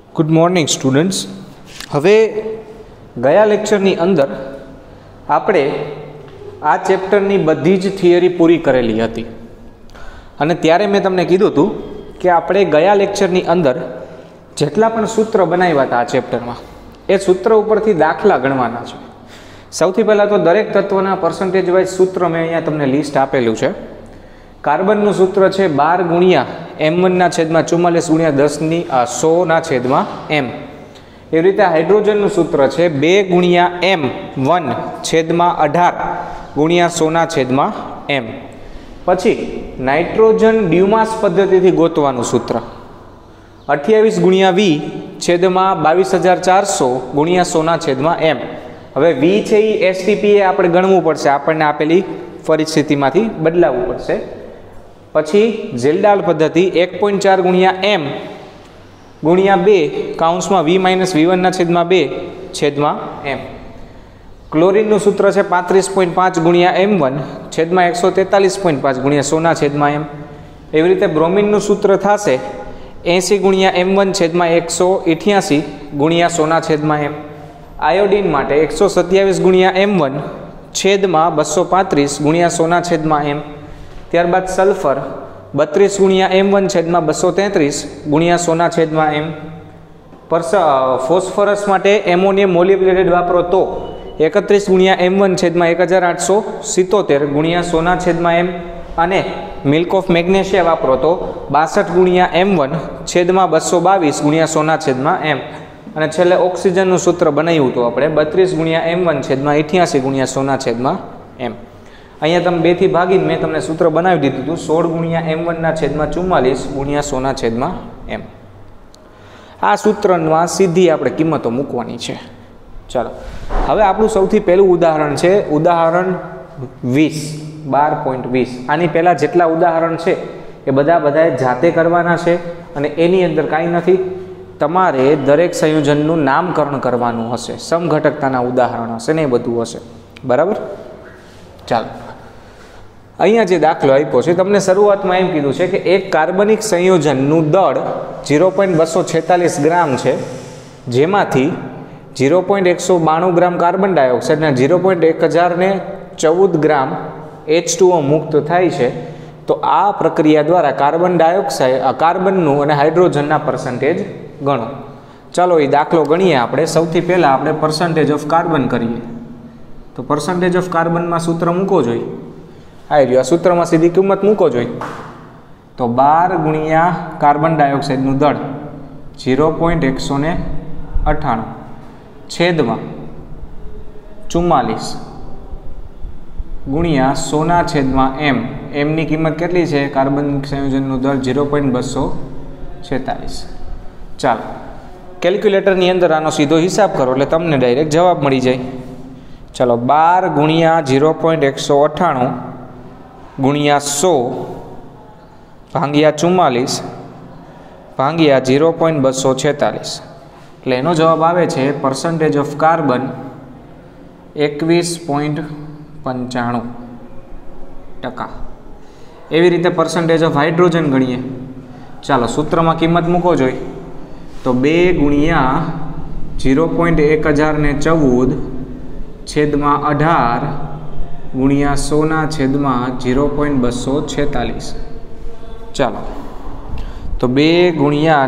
Good morning students. હવે ગયા લેક્ચરની અંદર આપણે આ ચેપ્ટરની બધી જ થિયરી પૂરી કરેલી હતી અને ત્યારે મેં તમને કીધું હતું કે આપણે ગયા લેક્ચરની અંદર જેટલા પણ સૂત્ર બનાવ્યા હતા આ ચેપ્ટરમાં એ સૂત્ર ઉપરથી દાખલા ગણવાના છે. સૌથી પહેલાં તો દરેક તત્વના પર્સન્ટેજ વાઇઝ સૂત્ર મેં અહીંયા તમને લિસ્ટ આપેલું છે. કાર્બનનું સૂત્ર છે 12 ગુણ્યા m1/44 ગુણ્યા 100/m. એવી રીતે હાઇડ્રોજનનું સૂત્ર છે 2 ગુણ્યા m1/18 ગુણ્યા 100/m. પછી નાઇટ્રોજન ડ્યુમાસ પદ્ધતિથી ગોતવાનું સૂત્ર 28 ગુણ્યા v/22400 ગુણ્યા 100/m. હવે v છે એ એસટીપી એ આપણે ગણવું પડશે, આપણને આપેલી પરિસ્થિતિમાંથી બદલાવવું પડશે. પછી ઝેલ્ડાલ પદ્ધતિ 1.4 ગુણ્યા m ગુણ્યા 2 કૌંસમાં v-v1/2/m. ક્લોરીનનું સૂત્ર છે 35.5 ગુણ્યા m1/143.5 ગુણ્યા 100/m. એવી રીતે બ્રોમિનનું સૂત્ર થશે 80 ગુણ્યા m1/188 ગુણ્યા 100/m. આયોડીન માટે 127 ગુણ્યા m1/235 ગુણ્યા 100/m. ત્યારબાદ સલ્ફર 32 ગુણ્યા m1/233 ગુણ્યા 100/m. ફોસ્ફરસ માટે એમોનિયમ મોલિબ્લેટેડ વાપરો તો 31 ગુણ્યા m1/1877 ગુણ્યા 100/m. અને મિલ્ક ઓફ મેગ્નેશિયા વાપરો તો 62 ગુણ્યા m1/222 ગુણ્યા 100/m. અને છેલ્લે ઓક્સિજનનું સૂત્ર બનાવ્યું હતું આપણે 32 ગુણ્યા m1/88 ગુણ્યા 100/m. અહીંયા તમે 2 થી ભાગીને મેં તમને સૂત્ર બનાવી દીધું હતું 16 ગુણ્યા m1/44 ગુણ્યા 100/m. આ સૂત્રમાં સીધી આપણે કિંમતો મૂકવાની છે. ચાલો, હવે આપણું સૌથી પહેલું ઉદાહરણ છે ઉદાહરણ 12.20. આની પહેલાં જેટલા ઉદાહરણ છે એ બધાએ જાતે કરવાના છે અને એની અંદર કાંઈ નથી, તમારે દરેક સંયોજનનું નામકરણ કરવાનું હશે, સમઘટકતાના ઉદાહરણ હશે ને એ બધું હશે. બરાબર? ચાલો, અહીંયા જે દાખલો આપ્યો છે તમને શરૂઆતમાં એમ કીધું છે કે એક કાર્બનિક સંયોજનનું દળ 0.246 ગ્રામ છે, જેમાંથી 0.192 ગ્રામ કાર્બન ડાયોક્સાઇડ અને 0.1014 ગ્રામ H2O મુક્ત થાય છે. તો આ પ્રક્રિયા દ્વારા કાર્બનનું અને હાઇડ્રોજનના પર્સન્ટેજ ગણો. ચાલો એ દાખલો ગણીએ. આપણે સૌથી પહેલાં આપણે પર્સન્ટેજ ઓફ કાર્બન કરીએ. તો પર્સન્ટેજ ઓફ કાર્બનમાં સૂત્ર મૂકો જોઈએ. આ રહ્યું, આ સૂત્રમાં સીધી કિંમત મૂકો જોઈએ. તો 12 ગુણ્યા કાર્બન ડાયોક્સાઇડનું દળ 0.198 છેદમાં 44 ગુણ્યા 100/m. એમની કિંમત કેટલી છે? કાર્બન સંયોજનનું દળ 0.246. ચાલો, કેલ્ક્યુલેટરની અંદર આનો સીધો હિસાબ કરો એટલે તમને ડાયરેક્ટ જવાબ મળી જાય. ચાલો, 12 ગુણ્યા 0.198 ગુણ્યા 100 ભાંગ્યા 44 ભાંગ્યા 0.246 એટલે એનો જવાબ આવે છે પર્સન્ટેજ ઓફ કાર્બન 21.95%. એવી રીતે પર્સન્ટેજ ઓફ હાઇડ્રોજન ગણીએ. ચાલો, સૂત્રમાં કિંમત મૂકો જોઈએ. તો 2 ગુણ્યા 0.1014 છેદમાં 18 ગુણ્યા 100/0.246. ચાલો, તો 2 ગુણ્યા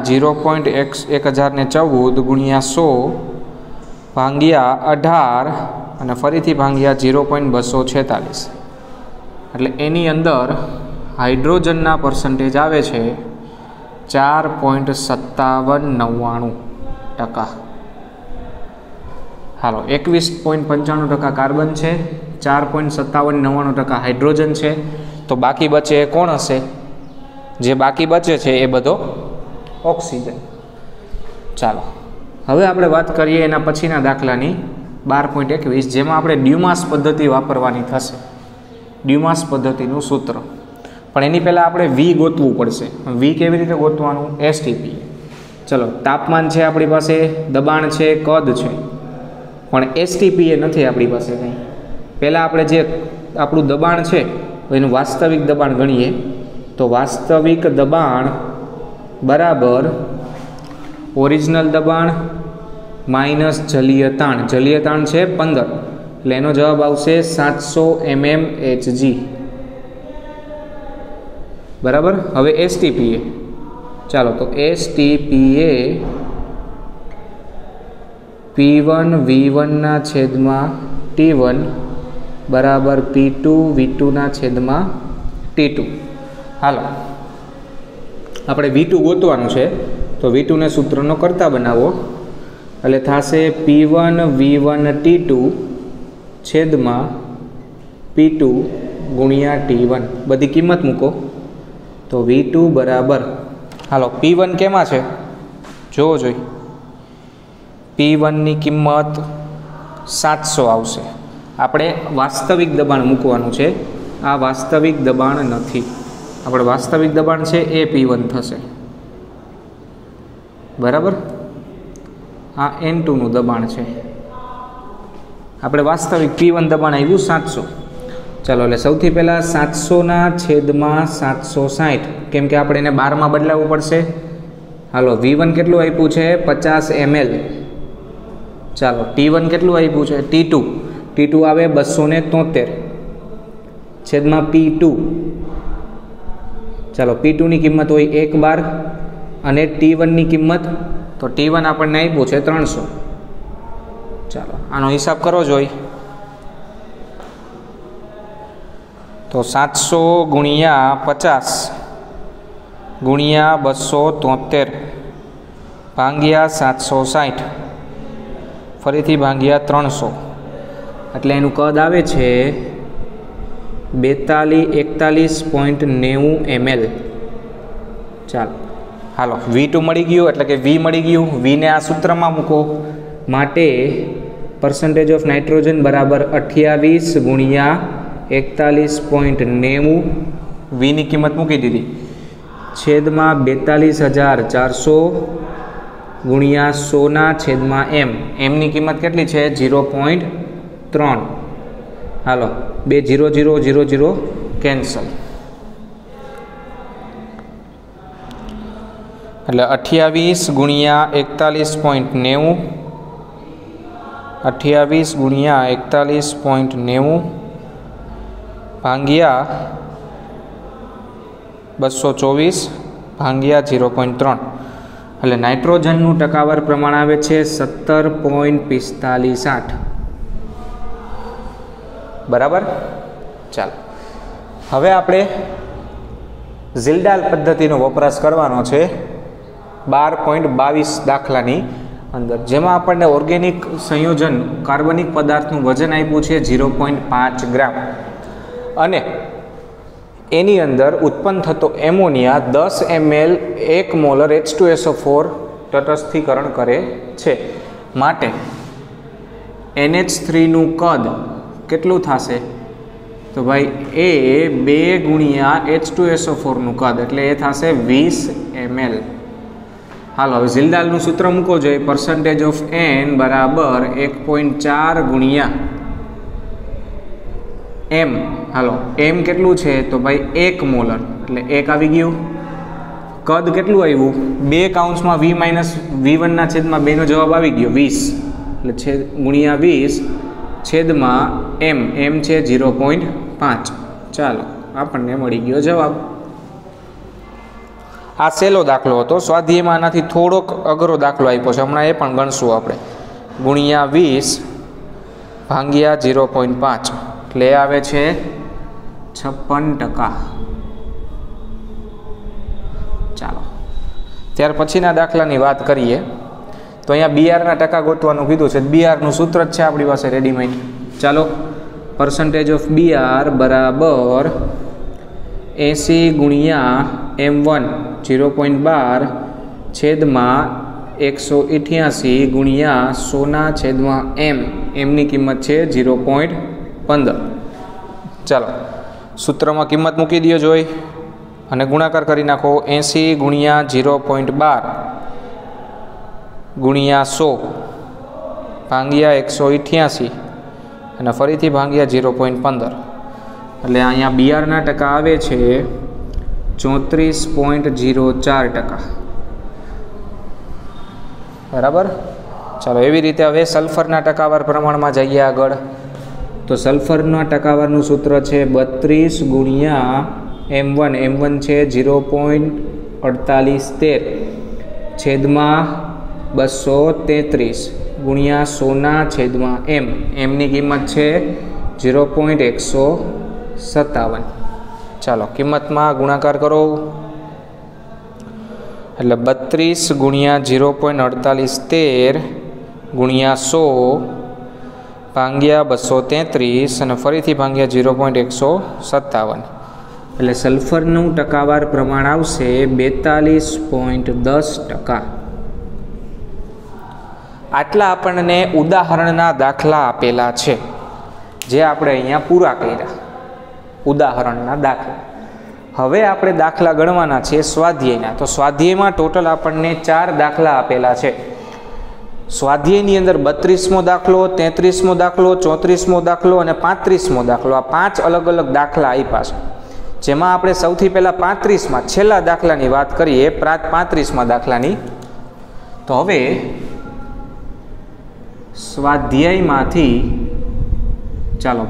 0.1014 ગુણ્યા 100 ભાંગ્યા 18 અને ફરીથી ભાંગ્યા 0.246 એટલે એની અંદર હાઇડ્રોજનના પર્સન્ટેજ આવે છે 4.5799%. હાલો, 21.95% કાર્બન છે, 4.5799% હાઇડ્રોજન છે. તો બાકી બચે એ કોણ હશે? જે બાકી બચે છે એ બધો ઓક્સિજન. ચાલો, હવે આપણે વાત કરીએ એના પછીના દાખલાની 12.21, જેમાં આપણે ડ્યુમાસ પદ્ધતિ વાપરવાની થશે. ડ્યુમાસ પદ્ધતિનું સૂત્ર, પણ એની પહેલાં આપણે વી ગોતવું પડશે. વી કેવી રીતે ગોતવાનું? એસટીપી. ચલો, તાપમાન છે આપણી પાસે, દબાણ છે, કદ છે, પણ એસટીપી એ નથી આપણી પાસે કંઈ. પહેલાં આપણે જે આપણું દબાણ છે એનું વાસ્તવિક દબાણ ગણીએ. તો વાસ્તવિક દબાણ બરાબર ઓરિજિનલ દબાણ માઇનસ જલીય તાણ છે 15, એટલે એનો જવાબ આવશે 700 mmHg. બરાબર. હવે એસટીપીએ, ચાલો તો એસટીપીએ P1 V1 ના છેદમાં T1 બરાબર P2 V2 ના છેદમાં T2. હાલો આપણે V2 ગોતવાનું છે, તો V2 ને સૂત્રનો કરતા બનાવો, એટલે થશે P1 V1 T2 છેદમાં P2 ગુણ્યા T1. બધી કિંમત મૂકો તો V2 બરાબર, હાલો P1 કેમાં છે જોવો જોઈએ. P1 ની કિંમત 700 આવશે. આપણે વાસ્તવિક દબાણ મૂકવાનું છે, આ વાસ્તવિક દબાણ નથી, આપણે વાસ્તવિક દબાણ છે એ P1 થશે. બરાબર. આ N2 નું દબાણ છે, આપણે વાસ્તવિક P1 દબાણ આવ્યું 700. ચાલો એટલે સૌથી પહેલાં 700 ના છેદમાં 760, કેમ કે આપણે એને 12 માં બદલાવવું પડશે. હાલો V1 કેટલું આપ્યું છે 50 ml. ચાલો T1 કેટલું આપ્યું છે T2 આવે 273 છેદમાં P2. ચાલો P2 ની કિંમત હોય 1 બાર અને T1 ની કિંમત, તો T1 આપણને આપ્યું છે 300. ચાલો આનો હિસાબ કરો જોઈ, તો 700 ગુણ્યા 50 ગુણ્યા 273 ભાગ્યા 760 ફરીથી ભાગ્યા 300, એટલે એનું કદ આવે છે 41.90 ml. ચાલો હાલો V2 મળી ગયું, એટલે કે V મળી ગયું. V ને આ સૂત્રમાં મૂકો, માટે પર્સન્ટેજ ઓફ નાઇટ્રોજન બરાબર 28 ગુણ્યા 41.90, V ની કિંમત મૂકી દીધી, છેદમાં 42400 ગુણ્યા 100 ના છેદમાં m. m ની કિંમત કેટલી છે 0.3. હાલો 2 0 0 0 0 કેન્સલ, એટલે 28 ગુણ્યા 41.90, 28 ગુણ્યા 41.90 ભાગ્યા 224 ભાગ્યા 0.3, એટલે નાઇટ્રોજનનું ટકાવાર પ્રમાણ આવે છે 17.458. બરાબર. ચાલો હવે આપણે ઝિલ્ડાલ પદ્ધતિનો વપરાશ કરવાનો છે 12.22 દાખલાની અંદર, જેમાં આપણને ઓર્ગેનિક સંયોજન કાર્બનિક પદાર્થનું વજન આપ્યું છે 0.5 ગ્રામ, અને એની અંદર ઉત્પન્ન થતો એમોનિયા 10 ml 1 મોલર H2SO4 તટસ્થીકરણ કરે છે. માટે NH3 નું કદ કેટલું થશે, તો ભાઈ એ 2 ગુણ્યા H2SO4 નું કદ, એટલે એ થશે 20 ml. હાલો હવે ઝિલ્ડાલનું સૂત્ર મૂકો જોઈએ, પર્સન્ટેજ ઓફ N બરાબર 1.4 ગુણ્યા m. હાલો m કેટલું છે, તો ભાઈ 1 મોલર, એટલે 1 આવી ગયું. કદ કેટલું આવ્યું 2 કૌંસમાં V માઇનસ V1 ના છેદમાં 2 નો જવાબ આવી ગયો 20, એટલે ગુણ્યા 20 છેદમાં m છે 0.5. ચાલો આપણને મળી ગયો જવાબ. આ સહેલો દાખલો હતો, સ્વાધ્યાયમાં આનાથી થોડોક અઘરો દાખલો આપ્યો છે, હમણાં એ પણ ગણશું આપણે. ગુણ્યા 20 ભાગ્યા 0.5, એટલે આવે છે 56%. ચાલો ત્યાર પછીના દાખલાની વાત કરીએ, તો અહીંયા બીઆરના ટકા ગોતવાનું કીધું છે. બીઆરનું સૂત્ર જ છે આપણી પાસે રેડીમેડ. ચાલો પર્સન્ટેજ ઓફ બીઆર બરાબર 80 ગુણ્યા m1 0.12 છેદમાં 188 ગુણ્યા 100 ના છેદમાં m. એમની કિંમત છે 0.15. ચાલો સૂત્રમાં કિંમત મૂકી દો જોઈ અને ગુણાકાર કરી નાખો. 80 ગુણ્યા 0.12 ગુણ્યા 100 ભાગ્યા 188 અને ફરીથી ભાગ્યા 0.15, એટલે અહીંયા બીઆરના ટકા આવે છે 34.04%. बराबर। चलो एवी रीते हवे सल्फरना टकावार प्रमाणमां जईए आगळ। तो सल्फरना टकावारनुं सूत्र छे 32 गुणिया M1 M1 छे 0.4813 छेदमां 233 गुणिया 100 छेदमां M M नी किंमत छे 0.157। चलो किंमत में गुणाकार करो એટલે 32 ગુણ્યા 0.4813 ગુણ્યા 100 ભાંગ્યા 233 અને ફરીથી ભાંગ્યા 0.157 એટલે સલ્ફરનું ટકાવાર પ્રમાણ આવશે 42.10%। આટલા આપણને ઉદાહરણના દાખલા આપેલા છે જે આપણે અહીંયા પૂરા કર્યા ઉદાહરણના દાખલા। હવે આપણે દાખલા ગણવાના છે સ્વાધ્યાયના। તો સ્વાધ્યાયમાં ટોટલ આપણને 4 દાખલા આપેલા છે। સ્વાધ્યાયની અંદર 32મો દાખલો, 33મો દાખલો, 34મો દાખલો અને 35મો દાખલો, આ 5 અલગ અલગ દાખલા આપ્યા છે, જેમાં આપણે સૌથી પહેલા 35માં છેલ્લા દાખલાની વાત કરીએ, 35મા દાખલાની। તો હવે સ્વાધ્યાયમાંથી ચાલો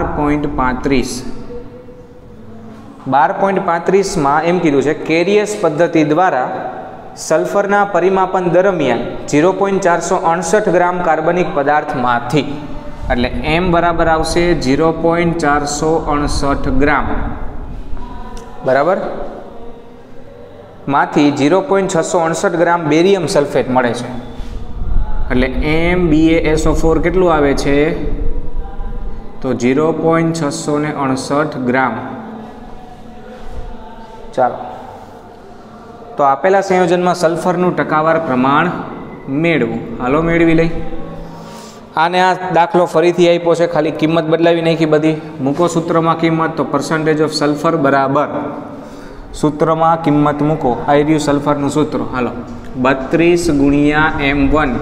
12.35 में एम कीधुं छे केरियस पद्धति द्वारा सल्फरना परिमापन दरमियान 0.468 ग्राम कार्बनिक पदार्थ मांथी एटले एम बराबर आवशे 0.468 ग्राम बराबर मांथी 0.668 ग्राम बेरियम सल्फेट मळे छे एटले MbASO4 केटलुं आवे छे तो 0.668 ग्राम। चलो तो आपेला संयोजन में सल्फरનું ટકાવાર प्रमाण मेळवुं। हालो मेळवी लई। आने आ दाखलो फरीथी आप्यो छे, खाली किंमत बदलावी नाखी बधी। मूको सूत्र में किंमत तो परसेंटेज ऑफ सल्फर बराबर सूत्र में किंमत मूको। आई रह्युं सल्फरनुं सूत्र। हालो 32 गुणिया M1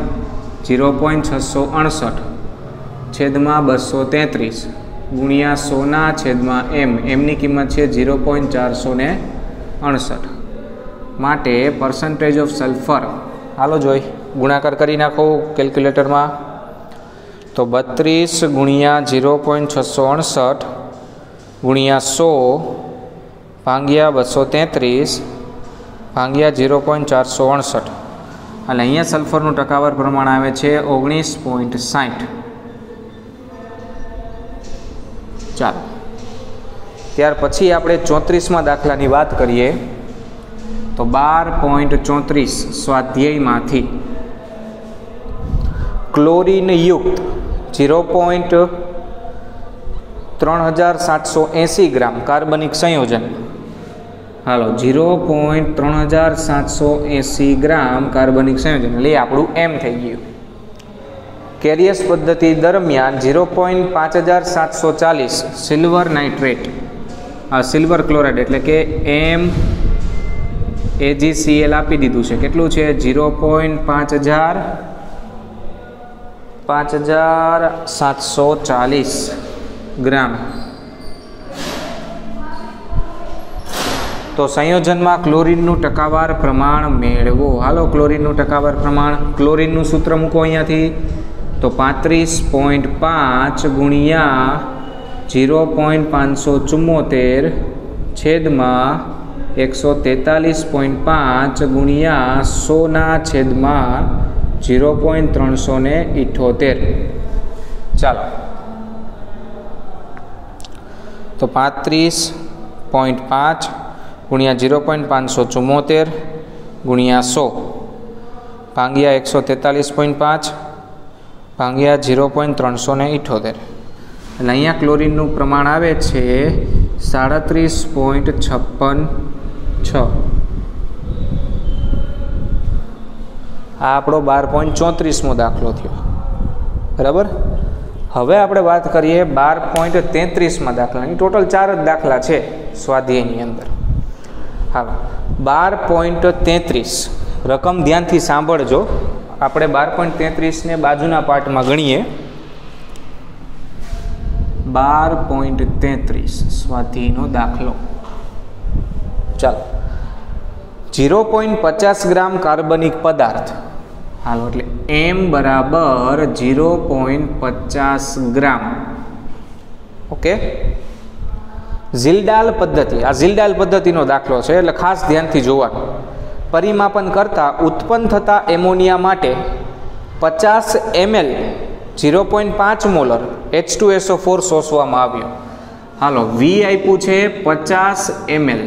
0.668 छेदमां 233 गुणिया 100 छेदमां M M नी किंमत छे 0.468 माटे परसेंटेज ऑफ सल्फर हालो जोई गुणाकार करी नाखो केल्क्युलेटर में। तो 32 गुणिया 0.668 गुणिया 100 भांग्या 233 भांग्या 0.468 એટલે અહીંયા સલ્ફરનું ટકાવાર પ્રમાણ આવે છે 19.60। ચાલો ત્યાર પછી આપણે 34મા દાખલાની વાત કરીએ તો 12.34 સ્વાધ્યાયમાંથી ક્લોરીન યુક્ત 0.3780 ગ્રામ કાર્બનિક સંયોજન हालो 0.3780 ग्राम कार्बनिक संयोजन એટલે આપણું M થઈ ગયું। કેરિયસ પદ્ધતિ દરમિયાન 0.5740 સિલ્વર નાઇટ્રેટ સિલ્વર ક્લોરાઇડ એટલે કે MAgCl આપી દીધું છે। કેટલું છે 0.5740 ग्राम। तो संयोजन में क्लोरीन टकावार प्रमाण मेळवो। हालो क्लोरीन टकावार प्रमाण क्लोरीन सूत्र मूको अहींयाथी तो 35.5 गुणिया 0.574 छेदमां 143.5 गुणिया 100 छेदमां 0.378। चलो तो 35.5 गुणिया 0.574 गुणिया 100 भांग्या 143.5 भांग्या 0.378 એટલે અહીંયા ક્લોરીનનું પ્રમાણ આવે છે 37.56। આ આપણો 12.34મો દાખલો થયો બરાબર। હવે આપણે વાત કરીએ 12.33મા દાખલાની। ટોટલ 4 જ દાખલા છે સ્વાધ્યાયની અંદર। हालो 12.33 रकम ध्यानथी सांभळजो। आपणे 12.33 ने बाजुना पार्ट में गणीए। 12.33 स्वाध्यायनो दाखलो। चलो 0.50 ग्राम कार्बनिक पदार्थ હાલો એટલે m બરાબર 0.50 ગ્રામ. ઓકે, ઝિલ્ડાલ પદ્ધતિ, આ ઝિલ્ડાલ પદ્ધતિનો દાખલો છે એટલે ખાસ ધ્યાનથી જોવાનું. પરિમાપન કરતાં ઉત્પન્ન થતા એમોનિયા માટે 50 ml 0.5 મોલર H2SO4 શોષવામાં આવ્યો. હાલો, V આપ્યું છે 50 ml,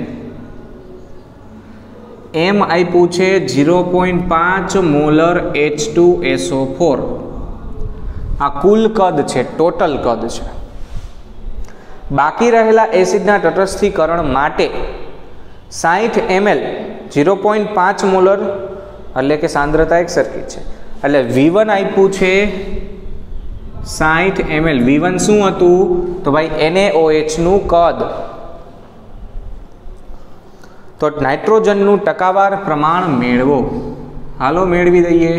M આપ્યું છે 0.5 મોલર H2SO4. આ કુલ કદ છે, ટોટલ કદ છે. બાકી રહેલા એસિડના તટસ્થીકરણ માટે 60 ml 0.5 મોલર એટલે કે સાંદ્રતા એક સરખી છે એટલે V1 આપ્યું છે 60 ml. V1 શું હતું તો ભાઈ NaOH નું કદ. તો નાઇટ્રોજનનું ટકાવાર પ્રમાણ મેળવો. હાલો મેળવી દઈએ.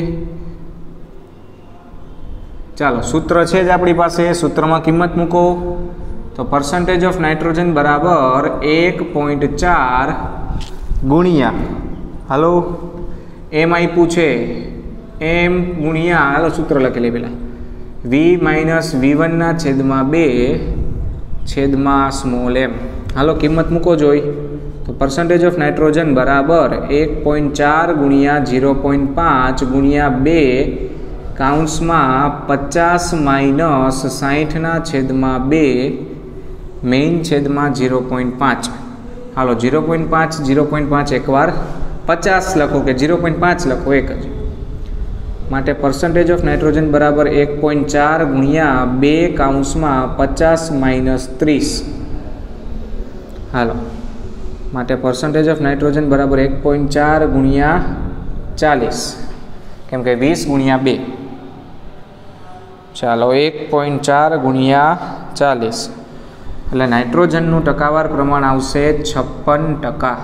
ચાલો, સૂત્ર છે જ આપણી પાસે, સૂત્રમાં કિંમત મૂકો. તો પર્સન્ટેજ ઓફ નાઇટ્રોજન બરાબર 1.4 ગુણ્યા, હાલો એમ આપ્યું છે એમ ગુણ્યા, હાલો સૂત્ર લખી લે પેલા, V માઇનસ V1 ના છેદમાં 2 છેદમાં સ્મોલ m. હાલો કિંમત મૂકો જોઈ. તો પર્સન્ટેજ ઓફ નાઇટ્રોજન બરાબર 1.4 ગુણ્યા 0.5 ગુણ્યા 2 કાઉન્સમાં 50 માઇનસ 60 ના છેદમાં 2 મેઇન છેદમાં 0.5. હાલો 0.5 એકવાર 50 લખો કે 0.5 લખો એક જ. માટે પર્સન્ટેજ ઓફ નાઇટ્રોજન બરાબર 1.4 ગુણ્યા 2 કાઉન્સમાં 50 માઇનસ 30. હાલો, માટે પર્સન્ટેજ ઓફ નાઇટ્રોજન બરાબર 1.4 ગુણ્યા 40, કેમ કે 20 ગુણ્યા 2. ચાલો 1.4 ગુણ્યા 40 એટલે નાઇટ્રોજનનું ટકાવાર પ્રમાણ આવશે 56%.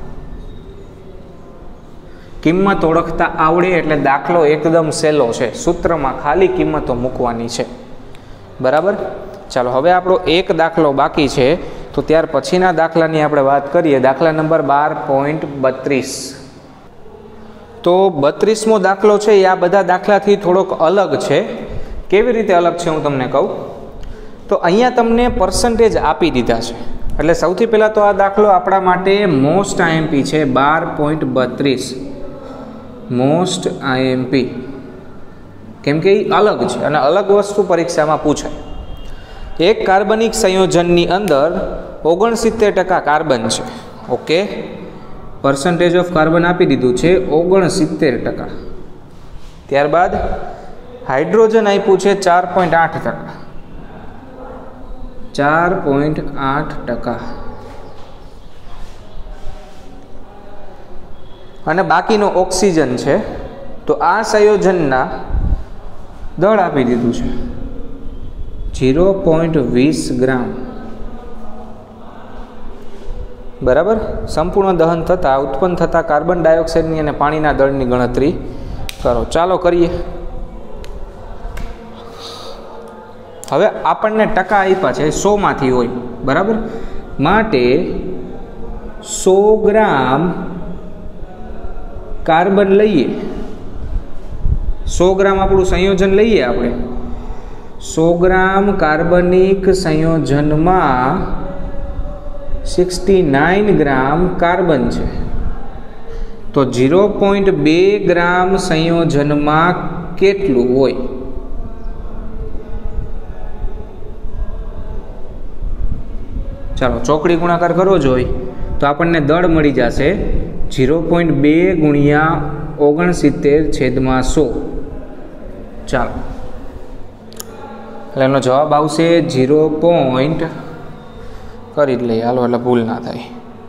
કિંમત ઓળખતા આવડે એટલે દાખલો એકદમ સહેલો છે. સૂત્રમાં ખાલી કિંમતો મૂકવાની છે. બરાબર. ચાલો હવે આપણો એક દાખલો બાકી છે, તો ત્યાર પછીના દાખલાની આપણે વાત કરીએ. દાખલા નંબર 12.32. તો 32મો દાખલો છે એ આ બધા દાખલાથી થોડોક અલગ છે. કેવી રીતે અલગ છે હું તમને કહું. તો અહીંયા તમને પર્સન્ટેજ આપી દીધા છે એટલે સૌથી પહેલાં તો આ દાખલો આપણા માટે મોસ્ટ IMP છે. 12.32 મોસ્ટ IMP, કેમ કે એ અલગ છે અને અલગ વસ્તુ પરીક્ષામાં પૂછાય. એક કાર્બનિક સંયોજનની અંદર 69% કાર્બન છે. ઓકે, પર્સન્ટેજ ઓફ કાર્બન આપી દીધું છે 69%. ત્યારબાદ હાઇડ્રોજન આપ્યું છે 4.8%. 4.8%. અને બાકીનો ઓક્સિજન છે. તો આ સંયોજનના દળ આપી દીધું છે 0.20 ગ્રામ. બરાબર. સંપૂર્ણ દહન થતાં ઉત્પન્ન થતા કાર્બન ડાયોક્સાઇડની અને પાણીના દળની ગણતરી કરો. ચાલો કરીએ. હવે આપણને ટકા આપ્યા છે 100 માંથી હોય. બરાબર. માટે 100 ગ્રામ કાર્બન લઈએ, 100 ગ્રામ આપણું સંયોજન લઈએ આપણે. 100 ગ્રામ કાર્બનિક સંયોજનમાં 69 ગ્રામ કાર્બન છે. તો 0.2 ગ્રામ સંયોજનમાં કેટલું હોય? ચાલો ચોકડી ગુણાકાર કરવો જોઈએ તો આપણને દળ મળી જશે 0.2 ગુણ્યા 69/100. ચાલો એટલે એનો જવાબ આવશે 0. કરી જ લઈએ હાલો એટલે ભૂલ ના થાય.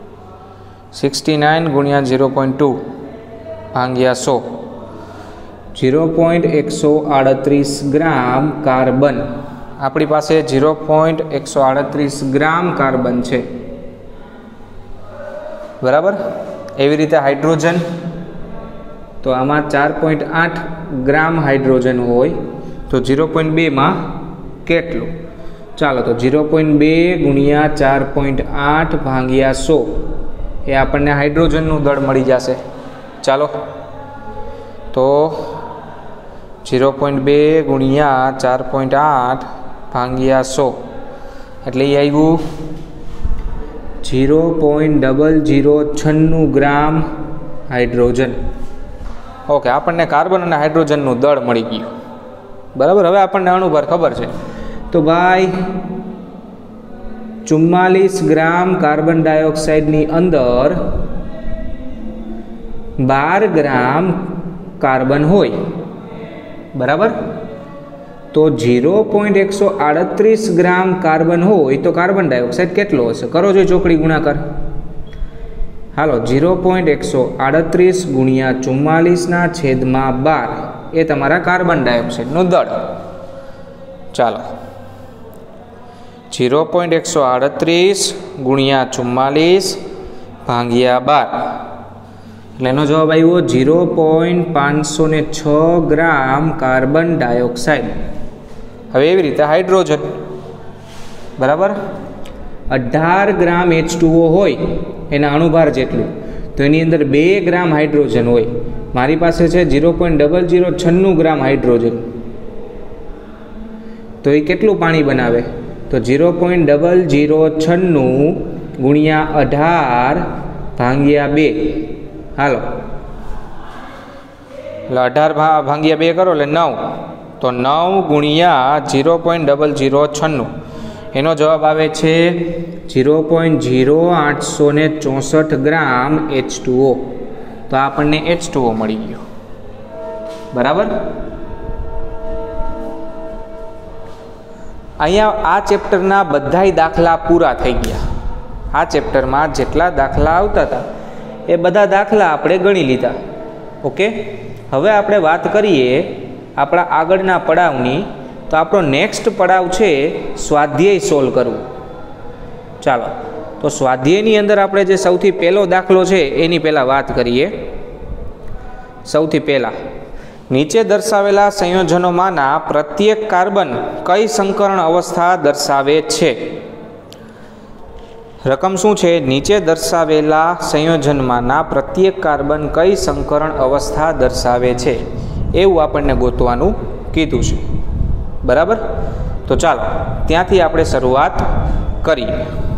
69 ગુણ્યા 0.2 ભાગ્યા 100, 0.138 ગ્રામ કાર્બન. આપણી પાસે 0.138 ગ્રામ કાર્બન છે. બરાબર. એવી રીતે હાઇડ્રોજન, તો આમાં 4.8 ગ્રામ હાઇડ્રોજન હોય તો 0.2 માં કેટલું? ચાલો તો 0.2 ગુણ્યા 4.8 ભાગ્યા 100 એ આપણને હાઇડ્રોજનનું દળ મળી જશે. ચાલો તો 0.2 ગુણ્યા 4.8 ભાગ્યા 100 એટલે એ આવ્યું 0.0096 ગ્રામ હાઇડ્રોજન. ઓકે, આપણને કાર્બન અને હાઇડ્રોજનનું દળ મળી ગયું. બરાબર. હવે આપણને અણુભાર ખબર છે. તો ભાઈ 44 ગ્રામ કાર્બન ડાયોક્સાઇડની અંદર 12 ગ્રામ કાર્બન હોય. બરાબર. તો 0.138 ગ્રામ કાર્બન હોય તો કાર્બન ડાયોક્સાઇડ કેટલો હશે? કરો જો ચોકડી ગુણાકાર. હાલો, 0.138 ગુણ્યા 44/12 એ તમારા કાર્બન ડાયોક્સાઇડનું દળ. ચાલો, 0.138 ગુણ્યા 44/12 એટલે એનો જવાબ આવ્યો 0.506 ગ્રામ કાર્બન ડાયોક્સાઇડ. હવે એવી રીતે હાઇડ્રોજન. બરાબર. 18 ગ્રામ H2O હોય એના અણુભાર જેટલું, તો એની અંદર 2 ગ્રામ હાઇડ્રોજન હોય. મારી પાસે છે 0.0096 ગ્રામ હાઇડ્રોજન. તો એ કેટલું પાણી બનાવે? તો 0.0096 ગુણ્યા 18/2. હાલો, એટલે 18/2 કરો એટલે 9. તો 9 ગુણ્યા 0.0096 એનો જવાબ આવે છે 0.0864 ગ્રામ H2O. તો આપણને H2O મળી ગયો. બરાબર. અહીંયા આ ચેપ્ટરના બધાય દાખલા પૂરા થઈ ગયા. આ ચેપ્ટરમાં જેટલા દાખલા આવતા હતા એ બધા દાખલા આપણે ગણી લીધા. ઓકે, હવે આપણે વાત કરીએ આપણા આગળના પડાવની. તો આપણો નેક્સ્ટ પડાવ છે સ્વાધ્યાય સોલ્વ કરવું. ચાલો, તો સ્વાધ્યાયની અંદર આપણે જે સૌથી પહેલો દાખલો છે એની પહેલાં વાત કરીએ. સૌથી પહેલાં, નીચે દર્શાવેલા સંયોજનોમાંના પ્રત્યેક કાર્બન કઈ સંકરણ અવસ્થા દર્શાવે છે? રકમ શું છે? નીચે દર્શાવેલા સંયોજનમાંના પ્રત્યેક કાર્બન કઈ સંકરણ અવસ્થા દર્શાવે છે એવું આપણને ગોતવાનું કીધું છે. બરાબર. તો ચાલો ત્યાંથી આપણે શરૂઆત કરીએ.